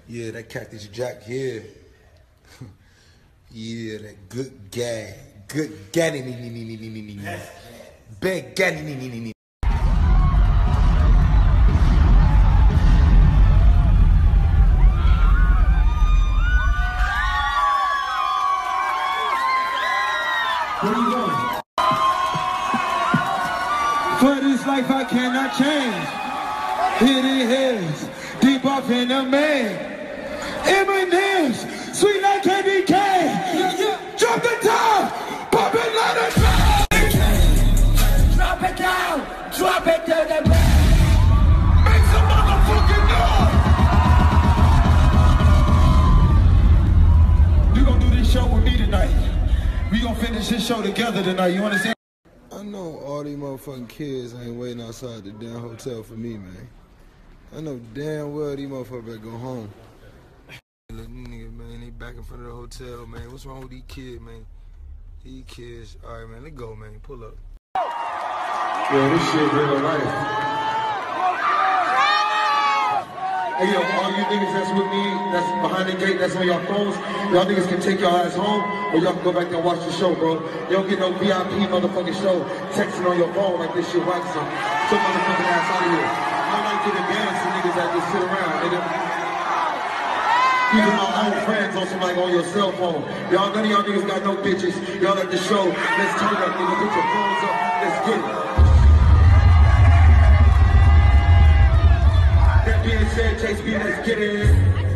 Yeah, that Cactus Jack here. Yeah, that good guy. Good guy. Big guy. Where you going? For this life I cannot change. It is deep up in the main. M&M's, sweet like candy cane. Drop the top, pop it like a train. Drop it down, drop it to the ground. Make some motherfucking noise. You gonna do this show with me tonight. We gonna finish this show together tonight, you understand? I know all these motherfucking kids ain't waiting outside the damn hotel for me, man. I know damn well these motherfuckers better go home. Little niggas, man, they back in front of the hotel, man. What's wrong with these kids, man? These kids, all right, man, let's go, man. Pull up. Yeah, this shit real life. Hey, yo, all you niggas that's with me, that's behind the gate, that's on your phones, y'all niggas can take your ass home, or y'all can go back there and watch the show, bro. You don't get no VIP motherfucking show texting on your phone like this shit wax some motherfucking ass out of here. I don't like to advance to niggas that just sit around, nigga. Even my own friends on somebody on your cell phone. Y'all, none of y'all niggas got no bitches. Y'all at the show, let's turn up, nigga. Put your phones up, let's get it. That being said, Chase B, let's get it.